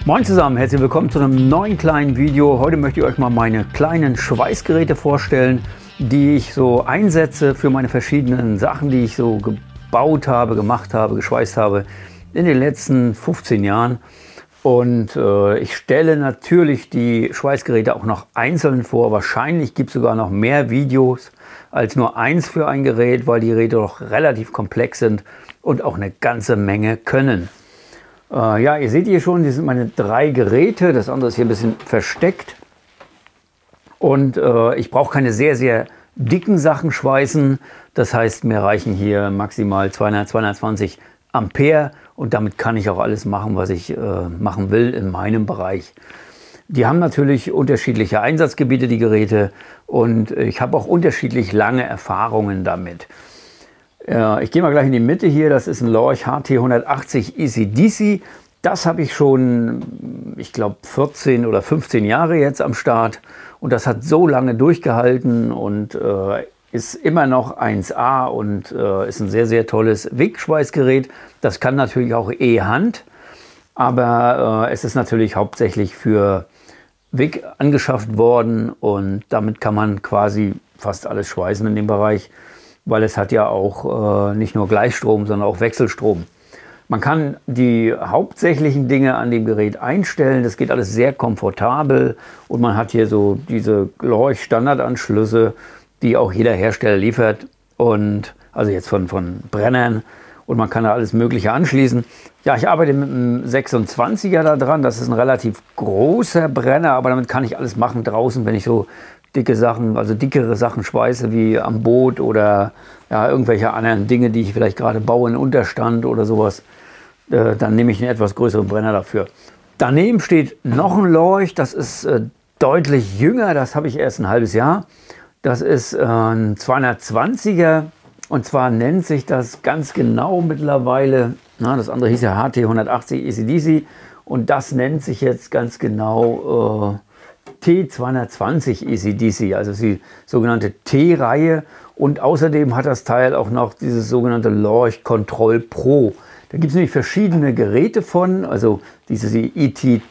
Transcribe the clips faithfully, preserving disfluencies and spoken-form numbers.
Moin zusammen, herzlich willkommen zu einem neuen kleinen Video. Heute möchte ich euch mal meine kleinen Schweißgeräte vorstellen, die ich so einsetze für meine verschiedenen Sachen, die ich so gebaut habe, gemacht habe, geschweißt habe in den letzten fünfzehn Jahren. Und äh, ich stelle natürlich die Schweißgeräte auch noch einzeln vor. Wahrscheinlich gibt es sogar noch mehr Videos als nur eins für ein Gerät, weil die Geräte doch relativ komplex sind und auch eine ganze Menge können. Äh, ja, ihr seht hier schon, die sind meine drei Geräte. Das andere ist hier ein bisschen versteckt. Und äh, ich brauche keine sehr, sehr dicken Sachen schweißen. Das heißt, mir reichen hier maximal zweihundert, zweihundertzwanzig Ampere. Und damit kann ich auch alles machen, was ich äh, machen will in meinem Bereich. Die haben natürlich unterschiedliche Einsatzgebiete, die Geräte. Und ich habe auch unterschiedlich lange Erfahrungen damit. Ja, ich gehe mal gleich in die Mitte hier. Das ist ein Lorch H T hundertachtzig E C D C. Das habe ich schon, ich glaube, vierzehn oder fünfzehn Jahre jetzt am Start. Und das hat so lange durchgehalten und äh, ist immer noch eins A und äh, ist ein sehr, sehr tolles Wegschweißgerät. Das kann natürlich auch E-Hand, aber äh, es ist natürlich hauptsächlich für Wig angeschafft worden und damit kann man quasi fast alles schweißen in dem Bereich, weil es hat ja auch äh, nicht nur Gleichstrom, sondern auch Wechselstrom. Man kann die hauptsächlichen Dinge an dem Gerät einstellen. Das geht alles sehr komfortabel und man hat hier so diese Lorch-Standardanschlüsse, die auch jeder Hersteller liefert. Und also jetzt von, von Brennern. Und man kann da alles Mögliche anschließen. Ja, ich arbeite mit einem sechsundzwanziger da dran. Das ist ein relativ großer Brenner, aber damit kann ich alles machen draußen, wenn ich so dicke Sachen, also dickere Sachen schweiße, wie am Boot oder ja, irgendwelche anderen Dinge, die ich vielleicht gerade baue, in Unterstand oder sowas. Äh, dann nehme ich einen etwas größeren Brenner dafür. Daneben steht noch ein Lorch, das ist äh, deutlich jünger, das habe ich erst ein halbes Jahr. Das ist äh, ein zweihundertzwanziger und zwar nennt sich das ganz genau mittlerweile, na, das andere hieß ja H T hundertachtzig E C D C und das nennt sich jetzt ganz genau äh, T zweihundertzwanzig E C D C, also die sogenannte T-Reihe. Und außerdem hat das Teil auch noch dieses sogenannte Lorch Control Pro. Da gibt es nämlich verschiedene Geräte von, also diese I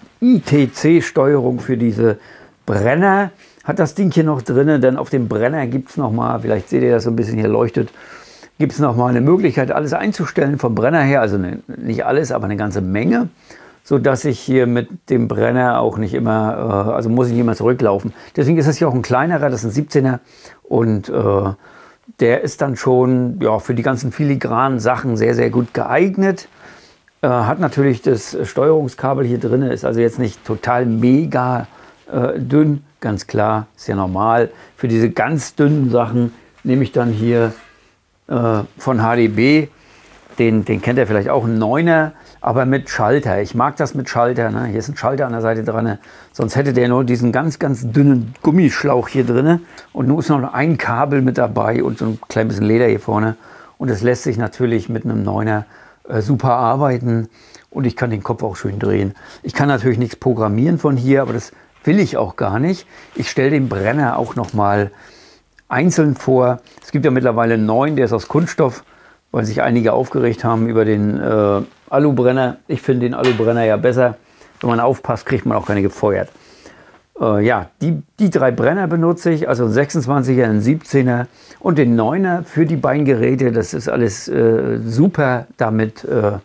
T C-Steuerung für diese Brenner hat das Ding hier noch drin, denn auf dem Brenner gibt es nochmal, vielleicht seht ihr das so ein bisschen hier leuchtet, gibt es nochmal eine Möglichkeit, alles einzustellen vom Brenner her, also ne, nicht alles, aber eine ganze Menge, so dass ich hier mit dem Brenner auch nicht immer, äh, also muss ich nicht immer zurücklaufen. Deswegen ist das hier auch ein kleinerer, das ist ein siebzehner und äh, der ist dann schon ja, für die ganzen filigranen Sachen sehr, sehr gut geeignet. Äh, hat natürlich das Steuerungskabel hier drin, ist also jetzt nicht total mega äh, dünn, ganz klar, ist ja normal. Für diese ganz dünnen Sachen nehme ich dann hier äh, von H D B, den, den kennt ihr vielleicht auch, einen Neuner, aber mit Schalter. Ich mag das mit Schalter, ne? Hier ist ein Schalter an der Seite dran, sonst hätte der nur diesen ganz, ganz dünnen Gummischlauch hier drin und nun ist noch ein Kabel mit dabei und so ein klein bisschen Leder hier vorne und es lässt sich natürlich mit einem Neuner äh, super arbeiten und ich kann den Kopf auch schön drehen. Ich kann natürlich nichts programmieren von hier, aber das will ich auch gar nicht. Ich stelle den Brenner auch noch mal einzeln vor. Es gibt ja mittlerweile einen neuen, der ist aus Kunststoff, weil sich einige aufgeregt haben über den äh, Alubrenner. Ich finde den Alubrenner ja besser. Wenn man aufpasst, kriegt man auch keine gefeuert. Äh, ja, die, die drei Brenner benutze ich, also einen sechsundzwanziger, einen siebzehner und den neuner für die beiden Geräte. Das ist alles äh, super damit. Äh,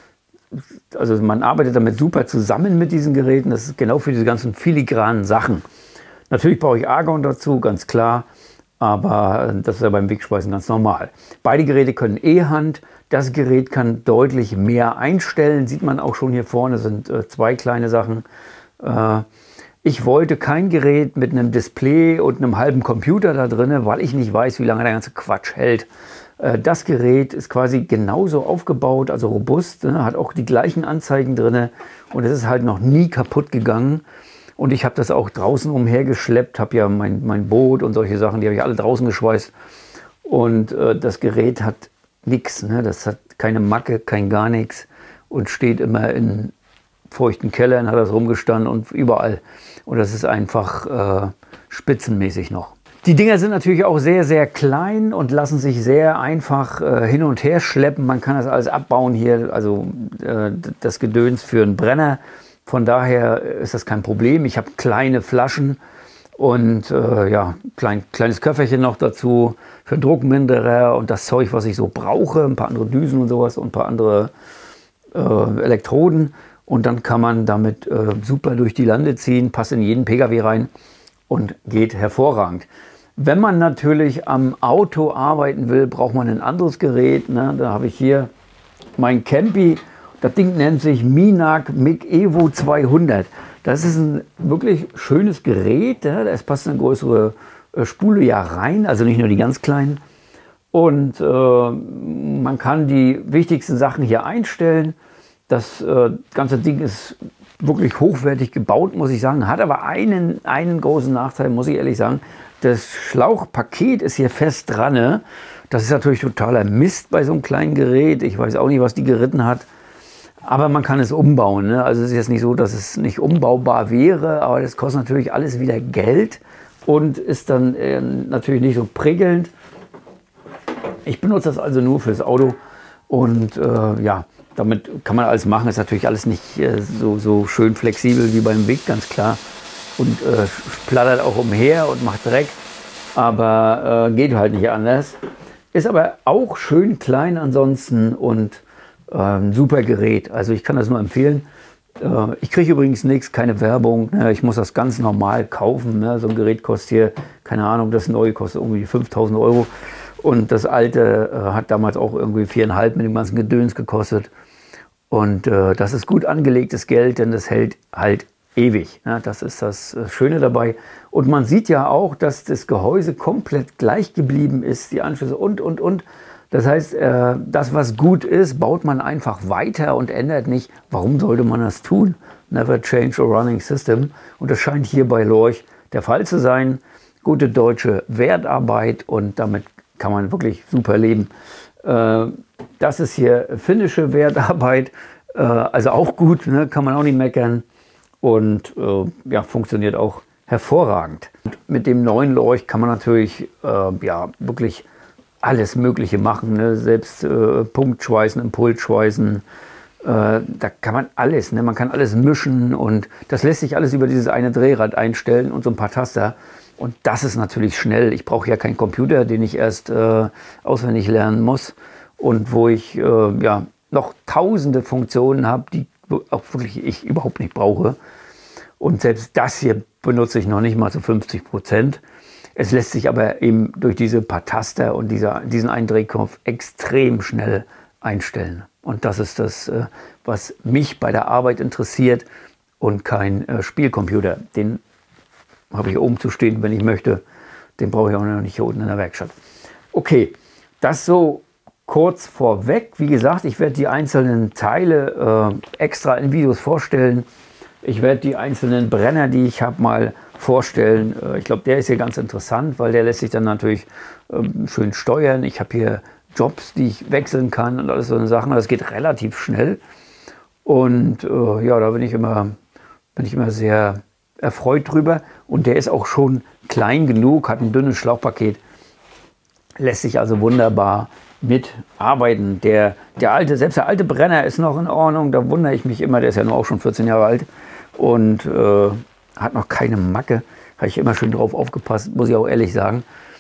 also man arbeitet damit super zusammen mit diesen Geräten. Das ist genau für diese ganzen filigranen Sachen. Natürlich brauche ich Argon dazu, ganz klar. Aber das ist ja beim Wegschweißen ganz normal. Beide Geräte können E-Hand. Das Gerät kann deutlich mehr einstellen. Sieht man auch schon hier vorne, sind äh, zwei kleine Sachen. Äh, ich wollte kein Gerät mit einem Display und einem halben Computer da drin, weil ich nicht weiß, wie lange der ganze Quatsch hält. Äh, das Gerät ist quasi genauso aufgebaut, also robust, ne, hat auch die gleichen Anzeigen drin und es ist halt noch nie kaputt gegangen. Und ich habe das auch draußen umhergeschleppt, habe ja mein, mein Boot und solche Sachen, die habe ich alle draußen geschweißt. Und äh, das Gerät hat nichts, ne? Das hat keine Macke, kein gar nichts und steht immer in feuchten Kellern, hat das rumgestanden und überall. Und das ist einfach äh, spitzenmäßig noch. Die Dinger sind natürlich auch sehr, sehr klein und lassen sich sehr einfach äh, hin und her schleppen. Man kann das alles abbauen hier, also äh, das Gedöns für einen Brenner. Von daher ist das kein Problem. Ich habe kleine Flaschen und äh, ja, klein, kleines Köfferchen noch dazu für Druckminderer und das Zeug, was ich so brauche. Ein paar andere Düsen und sowas und ein paar andere äh, Elektroden. Und dann kann man damit äh, super durch die Lande ziehen, passt in jeden Pkw rein und geht hervorragend. Wenn man natürlich am Auto arbeiten will, braucht man ein anderes Gerät. Ne? Da habe ich hier mein Campy. Das Ding nennt sich Minac Mic Evo zweihundert. Das ist ein wirklich schönes Gerät. Ja? Es passt eine größere äh, Spule ja rein, also nicht nur die ganz kleinen. Und äh, man kann die wichtigsten Sachen hier einstellen. Das äh, ganze Ding ist wirklich hochwertig gebaut, muss ich sagen. Hat aber einen, einen großen Nachteil, muss ich ehrlich sagen. Das Schlauchpaket ist hier fest dran. Ne? Das ist natürlich totaler Mist bei so einem kleinen Gerät. Ich weiß auch nicht, was die geritten hat. Aber man kann es umbauen. Ne? Also es ist jetzt nicht so, dass es nicht umbaubar wäre. Aber das kostet natürlich alles wieder Geld. Und ist dann äh, natürlich nicht so prickelnd. Ich benutze das also nur fürs Auto. Und äh, ja, damit kann man alles machen. Ist natürlich alles nicht äh, so, so schön flexibel wie beim Weg, ganz klar. Und äh, plattert auch umher und macht Dreck. Aber äh, geht halt nicht anders. Ist aber auch schön klein ansonsten und äh, ein super Gerät. Also ich kann das nur empfehlen. Äh, ich kriege übrigens nichts, keine Werbung. Ne? Ich muss das ganz normal kaufen. Ne? So ein Gerät kostet hier, keine Ahnung, das neue kostet irgendwie fünftausend Euro. Und das alte äh, hat damals auch irgendwie viereinhalb mit dem ganzen Gedöns gekostet. Und äh, das ist gut angelegtes Geld, denn das hält halt ewig. Ja, das ist das Schöne dabei. Und man sieht ja auch, dass das Gehäuse komplett gleich geblieben ist, die Anschlüsse und, und, und. Das heißt, äh, das, was gut ist, baut man einfach weiter und ändert nicht. Warum sollte man das tun? Never change a running system. Und das scheint hier bei Lorch der Fall zu sein. Gute deutsche Wertarbeit und damit kann man wirklich super leben. Äh, das ist hier finnische Wertarbeit, äh, also auch gut, ne? Kann man auch nicht meckern. Und äh, ja, funktioniert auch hervorragend. Und mit dem neuen Lorch kann man natürlich äh, ja, wirklich alles Mögliche machen. Ne? Selbst äh, Punktschweißen, Impulsschweißen, äh, da kann man alles. Ne? Man kann alles mischen und das lässt sich alles über dieses eine Drehrad einstellen und so ein paar Taster. Und das ist natürlich schnell. Ich brauche ja keinen Computer, den ich erst äh, auswendig lernen muss. Und wo ich äh, ja, noch tausende Funktionen habe, die auch wirklich ich überhaupt nicht brauche. Und selbst das hier benutze ich noch nicht mal zu fünfzig Prozent. Es lässt sich aber eben durch diese paar Taster und dieser, diesen Eindrehknopf extrem schnell einstellen. Und das ist das, was mich bei der Arbeit interessiert und kein Spielcomputer. Den habe ich hier oben zu stehen, wenn ich möchte. Den brauche ich auch noch nicht hier unten in der Werkstatt. Okay, das so kurz vorweg. Wie gesagt, ich werde die einzelnen Teile äh, extra in Videos vorstellen. Ich werde die einzelnen Brenner, die ich habe, mal vorstellen. Äh, ich glaube, der ist hier ganz interessant, weil der lässt sich dann natürlich äh, schön steuern. Ich habe hier Jobs, die ich wechseln kann und alles so eine Sachen. Das geht relativ schnell. Und äh, ja, da bin ich immer, bin ich immer sehr erfreut drüber. Und der ist auch schon klein genug, hat ein dünnes Schlauchpaket. Lässt sich also wunderbar mitarbeiten. Der, der alte, selbst der alte Brenner ist noch in Ordnung. Da wundere ich mich immer, der ist ja nur auch schon vierzehn Jahre alt und äh, hat noch keine Macke. Habe ich immer schön drauf aufgepasst, muss ich auch ehrlich sagen.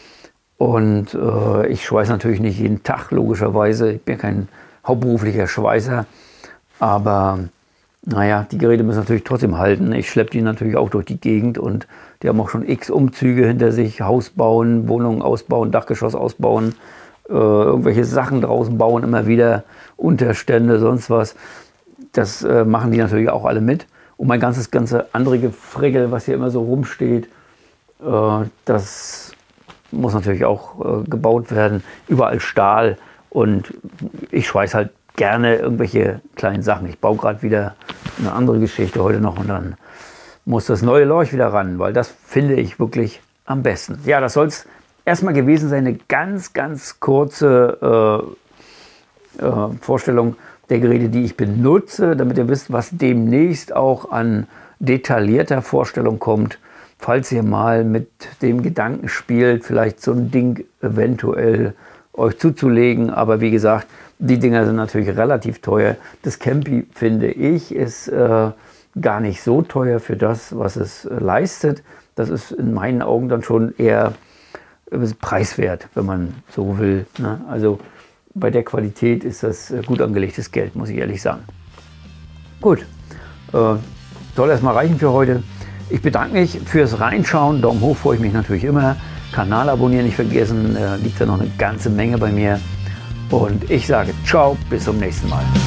Und äh, ich schweiße natürlich nicht jeden Tag, logischerweise. Ich bin kein hauptberuflicher Schweißer. Aber naja, die Geräte müssen natürlich trotzdem halten. Ich schleppe die natürlich auch durch die Gegend und die haben auch schon x Umzüge hinter sich. Haus bauen, Wohnungen ausbauen, Dachgeschoss ausbauen. Äh, irgendwelche Sachen draußen bauen, immer wieder Unterstände, sonst was. Das äh, machen die natürlich auch alle mit. Und mein ganzes ganze andere Gefrickel, was hier immer so rumsteht, äh, das muss natürlich auch äh, gebaut werden. Überall Stahl und ich schweiß halt gerne irgendwelche kleinen Sachen. Ich baue gerade wieder eine andere Geschichte heute noch und dann muss das neue Lorch wieder ran, weil das finde ich wirklich am besten. Ja, das soll es erstmal gewesen sein, eine ganz, ganz kurze äh, äh, Vorstellung der Geräte, die ich benutze, damit ihr wisst, was demnächst auch an detaillierter Vorstellung kommt. Falls ihr mal mit dem Gedanken spielt, vielleicht so ein Ding eventuell euch zuzulegen. Aber wie gesagt, die Dinger sind natürlich relativ teuer. Das Campy, finde ich, ist äh, gar nicht so teuer für das, was es leistet. Das ist in meinen Augen dann schon eher preiswert, wenn man so will. Ne? Also bei der Qualität ist das gut angelegtes Geld, muss ich ehrlich sagen. Gut, äh, soll erstmal reichen für heute. Ich bedanke mich fürs Reinschauen. Daumen hoch freue ich mich natürlich immer. Kanal abonnieren nicht vergessen, da liegt ja noch eine ganze Menge bei mir. Und ich sage ciao, bis zum nächsten Mal.